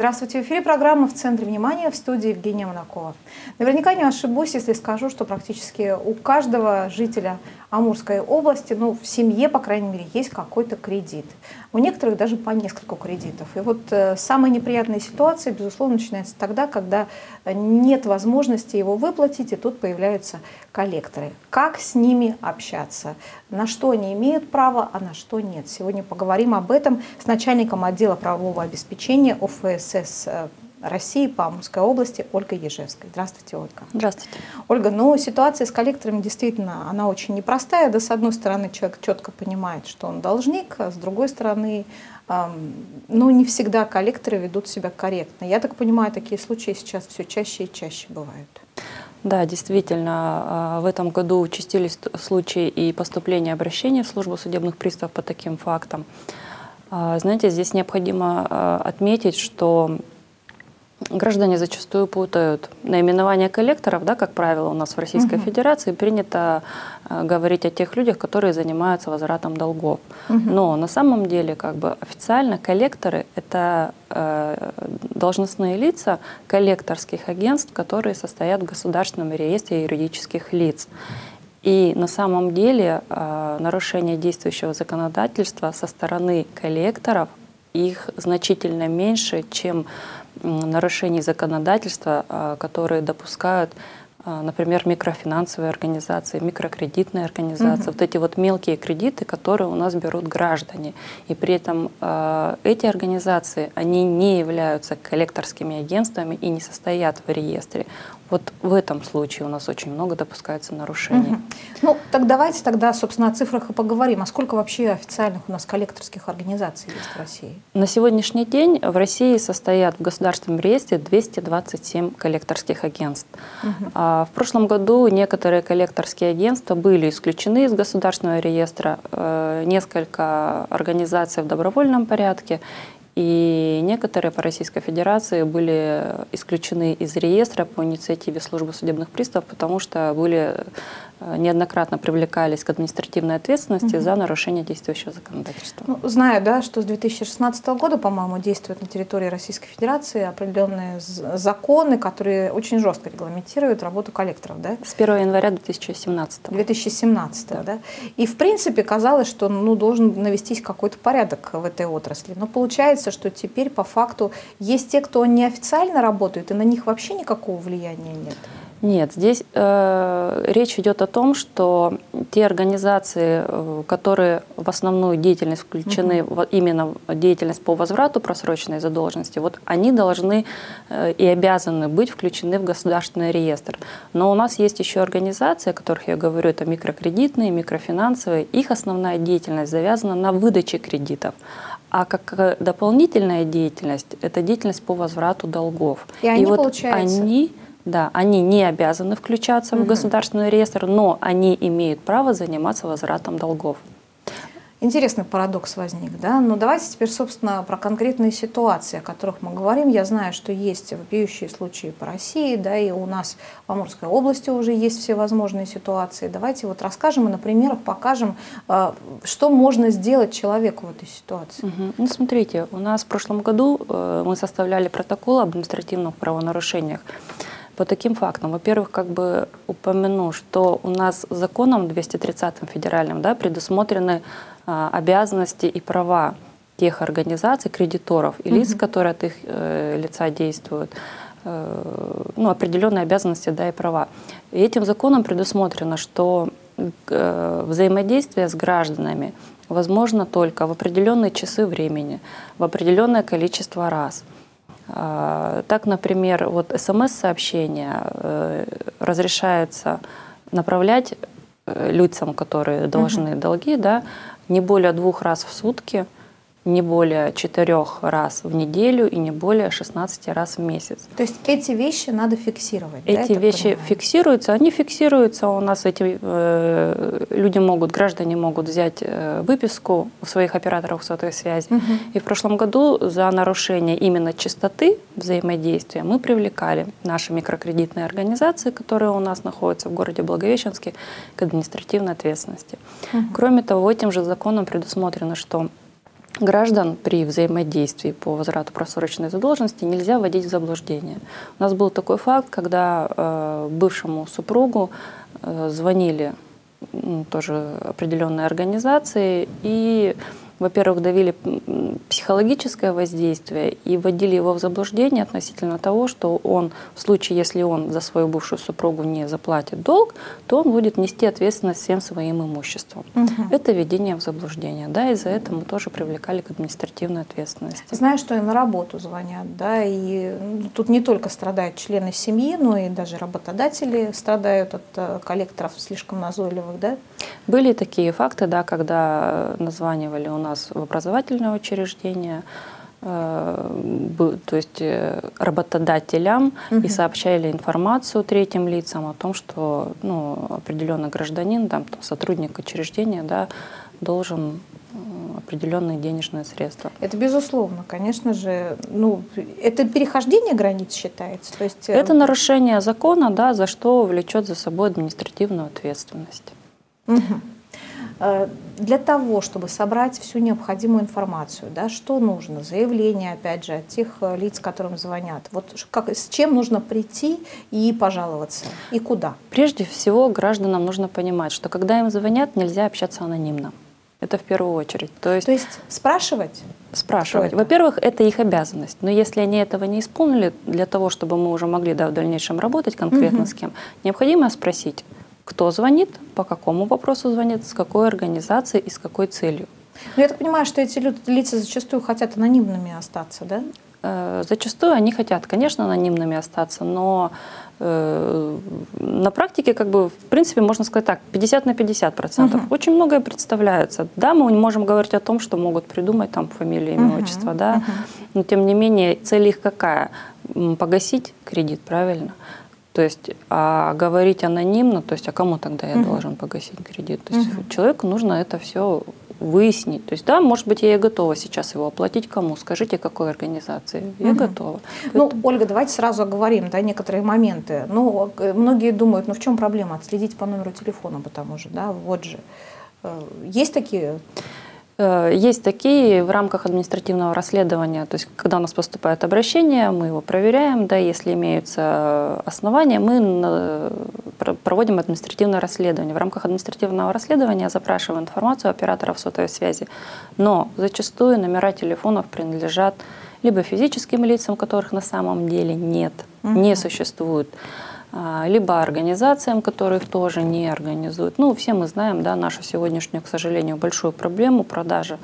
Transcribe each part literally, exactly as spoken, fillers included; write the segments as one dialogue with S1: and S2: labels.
S1: Здравствуйте, в эфире программа «В центре внимания», в студии Евгения Монакова. Наверняка не ошибусь, если скажу, что практически у каждого жителя Амурской области, ну, в семье, по крайней мере, есть какой-то кредит. У некоторых даже по нескольку кредитов. И вот э, самая неприятная ситуация, безусловно, начинается тогда, когда нет возможности его выплатить, и тут появляются коллекторы. Как с ними общаться? На что они имеют право, а на что нет? Сегодня поговорим об этом с начальником отдела правового обеспечения О Ф С С России по Амурской области Ольгой Ежевской. Здравствуйте, Ольга.
S2: Здравствуйте.
S1: Ольга, ну ситуация с коллекторами действительно, она очень непростая. Да, с одной стороны, человек четко понимает, что он должник, а с другой стороны, эм, ну не всегда коллекторы ведут себя корректно. Я так понимаю, такие случаи сейчас все чаще и чаще бывают.
S2: Да, действительно, в этом году участились случаи и поступления обращений в службу судебных приставов по таким фактам. Знаете, здесь необходимо отметить, что граждане зачастую путают наименование коллекторов, да, как правило, у нас в Российской угу. Федерации принято э, говорить о тех людях, которые занимаются возвратом долгов. Угу. Но на самом деле, как бы официально коллекторы — это э, должностные лица коллекторских агентств, которые состоят в Государственном реестре юридических лиц. И на самом деле э, нарушение действующего законодательства со стороны коллекторов их значительно меньше, чем нарушений законодательства, которые допускают, например, микрофинансовые организации, микрокредитные организации, угу. вот эти вот мелкие кредиты, которые у нас берут граждане. И при этом эти организации, они не являются коллекторскими агентствами и не состоят в реестре. Вот в этом случае у нас очень много допускается нарушений. Угу.
S1: Ну, так давайте тогда, собственно, о цифрах и поговорим. А сколько вообще официальных у нас коллекторских организаций есть в России?
S2: На сегодняшний день в России состоят в государственном реестре двести двадцать семь коллекторских агентств. Угу. А в прошлом году некоторые коллекторские агентства были исключены из государственного реестра, несколько организаций в добровольном порядке, и некоторые по Российской Федерации были исключены из реестра по инициативе службы судебных приставов, потому что были неоднократно привлекались к административной ответственности угу. за нарушение действующего законодательства.
S1: Ну, знаю, да, что с две тысячи шестнадцатого года, по-моему, действуют на территории Российской Федерации определенные законы, которые очень жестко регламентируют работу коллекторов, да?
S2: С первого января две тысячи семнадцатого.
S1: две тысячи семнадцатого, да. да? И, в принципе, казалось, что ну, должен навестись какой-то порядок в этой отрасли. Но получается, что теперь по факту есть те, кто неофициально работает, и на них вообще никакого влияния нет.
S2: Нет, здесь э, речь идет о том, что те организации, которые в основную деятельность включены, uh-huh. в, именно в деятельность по возврату просроченной задолженности, вот они должны э, и обязаны быть включены в государственный реестр. Но у нас есть еще организации, о которых я говорю, это микрокредитные, микрофинансовые, их основная деятельность завязана на выдаче кредитов. А как дополнительная деятельность, это деятельность по возврату долгов.
S1: И они,
S2: и вот
S1: получается...
S2: они, да, они не обязаны включаться угу. в государственный реестр, но они имеют право заниматься возвратом долгов.
S1: Интересный парадокс возник, да? Но давайте теперь, собственно, про конкретные ситуации, о которых мы говорим. Я знаю, что есть вопиющие случаи по России, да, и у нас в Амурской области уже есть всевозможные ситуации. Давайте вот расскажем и на примерах покажем, что можно сделать человеку в этой ситуации.
S2: Угу. Ну, смотрите, у нас в прошлом году мы составляли протокол об административных правонарушениях по таким фактам. Во-первых, как бы упомяну, что у нас законом двести тридцатым федеральным, да, предусмотрены а, обязанности и права тех организаций, кредиторов и лиц, угу. которые от их э, лица действуют, э, ну, определенные обязанности, да, и права. И этим законом предусмотрено, что э, взаимодействие с гражданами возможно только в определенные часы времени, в определенное количество раз. Так, например, вот СМС-сообщения э, разрешается направлять лицам, которые должны uh-huh. долги, да, не более двух раз в сутки, не более четырех раз в неделю и не более шестнадцати раз в месяц.
S1: То есть эти вещи надо фиксировать?
S2: Эти
S1: да,
S2: вещи
S1: понимаю?
S2: фиксируются, они фиксируются у нас. Эти э, люди могут, граждане могут взять э, выписку у своих операторов сотовой связи. Угу. И в прошлом году за нарушение именно частоты взаимодействия мы привлекали наши микрокредитные организации, которые у нас находятся в городе Благовещенске, к административной ответственности. Угу. Кроме того, этим же законом предусмотрено, что граждан при взаимодействии по возврату просроченной задолженности нельзя вводить в заблуждение. У нас был такой факт, когда э, бывшему супругу э, звонили ну, тоже определенные организации и, во-первых, давили психологическое воздействие и вводили его в заблуждение относительно того, что он, в случае, если он за свою бывшую супругу не заплатит долг, то он будет нести ответственность всем своим имуществом. Угу. Это введение в заблуждение. Да, и за это мы тоже привлекали к административной ответственности.
S1: Знаю, что и на работу звонят, да, и тут не только страдают члены семьи, но и даже работодатели страдают от коллекторов слишком назойливых, да?
S2: Были такие факты, да, когда названивали у нас в образовательное учреждение, э, то есть работодателям, угу. и сообщали информацию третьим лицам о том, что ну, определенный гражданин, там, сотрудник учреждения, да, должен определенные денежные средства.
S1: Это безусловно, конечно же, ну, это перехождение границ считается? То есть...
S2: Это нарушение закона, да, за что влечет за собой административную ответственность.
S1: Угу. Для того, чтобы собрать всю необходимую информацию, да, что нужно? Заявление, опять же, от тех лиц, которым звонят. Вот как, с чем нужно прийти и пожаловаться? И куда?
S2: Прежде всего, гражданам нужно понимать, что когда им звонят, нельзя общаться анонимно. Это в первую очередь. То есть,
S1: То есть спрашивать?
S2: Спрашивать. Во-первых, это их обязанность. Но если они этого не исполнили, для того, чтобы мы уже могли да, в дальнейшем работать конкретно угу. с кем, необходимо спросить, кто звонит, по какому вопросу звонит, с какой организацией и с какой целью.
S1: Но я так понимаю, что эти лица зачастую хотят анонимными остаться, да?
S2: Э, зачастую они хотят, конечно, анонимными остаться, но э, на практике, как бы, в принципе, можно сказать так, пятьдесят на пятьдесят процентов. Uh-huh. Очень многое представляется. Да, мы не можем говорить о том, что могут придумать там фамилию, имя, uh-huh. отчество, да, uh-huh. но тем не менее цель их какая? Погасить кредит, правильно? То есть, а говорить анонимно, то есть, а кому тогда я uh-huh. должен погасить кредит? То есть, uh-huh. человеку нужно это все выяснить. То есть, да, может быть, я и готова сейчас его оплатить кому? Скажите, какой организации? Я uh-huh. готова.
S1: Ну, это... Ольга, давайте сразу оговорим, да, некоторые моменты. Ну, многие думают, ну в чем проблема? Отследить по номеру телефона, потому что, да, вот же. Есть такие...
S2: Есть такие в рамках административного расследования, то есть когда у нас поступает обращение, мы его проверяем, да, если имеются основания, мы проводим административное расследование. В рамках административного расследования запрашиваем информацию операторов сотовой связи, но зачастую номера телефонов принадлежат либо физическим лицам, которых на самом деле нет, угу. не существует, либо организациям, которые их тоже не организуют. Ну, все мы знаем, да, нашу сегодняшнюю, к сожалению, большую проблему продажи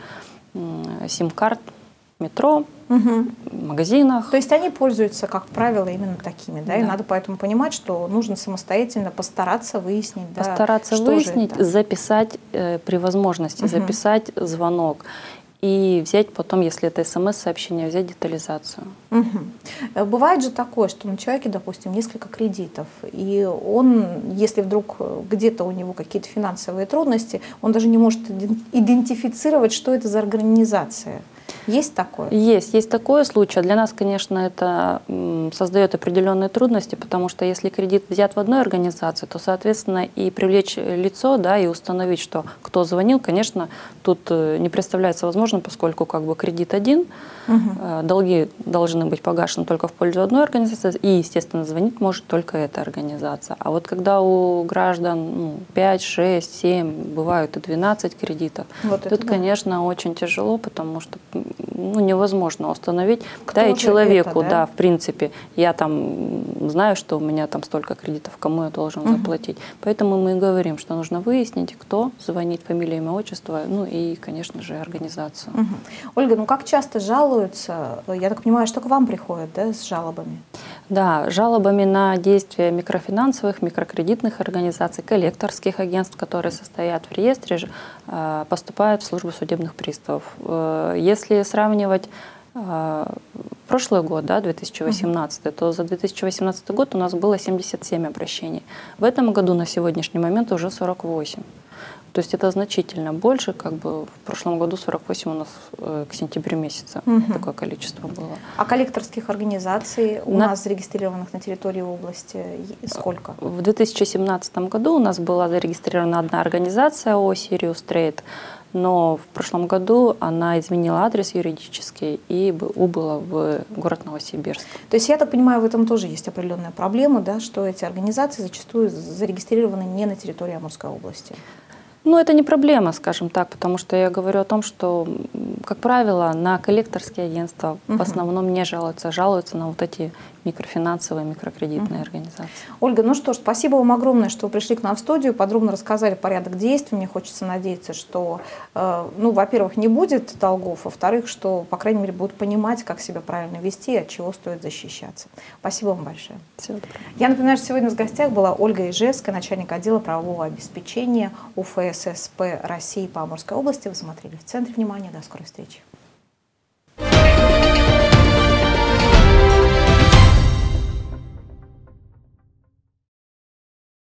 S2: сим-карт в метро, угу. в магазинах.
S1: То есть они пользуются, как правило, именно такими, да? Да. И надо поэтому понимать, что нужно самостоятельно постараться выяснить,
S2: постараться
S1: да,
S2: выяснить, записать э, при возможности, угу. записать звонок. И взять потом, если это смс-сообщение, взять детализацию.
S1: Угу. Бывает же такое, что на человеке, допустим, несколько кредитов, и он, если вдруг где-то у него какие-то финансовые трудности, он даже не может идентифицировать, что это за организация. Есть такое?
S2: Есть, есть такой случай. Для нас, конечно, это создает определенные трудности, потому что если кредит взят в одной организации, то, соответственно, и привлечь лицо, да, и установить, что кто звонил, конечно, тут не представляется возможным, поскольку как бы кредит один, угу. долги должны быть погашены только в пользу одной организации, и, естественно, звонить может только эта организация. А вот когда у граждан ну, пять, шесть, семь, бывают и двенадцать кредитов, вот тут, да. конечно, очень тяжело, потому что ну, невозможно установить, кто да, и человеку, это, да? да, в принципе, я там знаю, что у меня там столько кредитов, кому я должен угу. заплатить. Поэтому мы и говорим, что нужно выяснить, кто звонит, фамилия, имя, отчество, ну и, конечно же, организацию.
S1: Угу. Ольга, ну как часто жалуются, я так понимаю, что к вам приходят, да, с жалобами?
S2: Да, жалобами на действия микрофинансовых, микрокредитных организаций, коллекторских агентств, которые состоят в реестре, поступают в службу судебных приставов. Если сравнивать прошлый год, да, две тысячи восемнадцатый, uh-huh. то за две тысячи восемнадцатый год у нас было семьдесят семь обращений. В этом году на сегодняшний момент уже сорок восемь. То есть это значительно больше, как бы в прошлом году сорок восемь у нас э, к сентябрю месяца угу. такое количество было.
S1: А коллекторских организаций у на... нас зарегистрированных на территории области сколько?
S2: В две тысячи семнадцатом году у нас была зарегистрирована одна организация ООО «Sirius Trade». но в прошлом году она изменила адрес юридический и б- убыла в город Новосибирск.
S1: То есть, я так понимаю, в этом тоже есть определенная проблема, да, что эти организации зачастую зарегистрированы не на территории Амурской области.
S2: Ну, это не проблема, скажем так, потому что я говорю о том, что, м, как правило, на коллекторские агентства в
S1: Мгм.
S2: основном не жалуются, жалуются на вот эти микрофинансовые, микрокредитные организации.
S1: Ольга, ну что ж, спасибо вам огромное, что вы пришли к нам в студию, подробно рассказали порядок действий. Мне хочется надеяться, что, э, ну, во-первых, не будет долгов, во-вторых, что, по крайней мере, будут понимать, как себя правильно вести и от чего стоит защищаться. Спасибо вам большое.
S2: Всего доброго.
S1: Я напоминаю, что сегодня в гостях была Ольга Ижевская, начальник отдела правового обеспечения УФССП России по Амурской области. Вы смотрели «В центре внимания». До скорой встречи.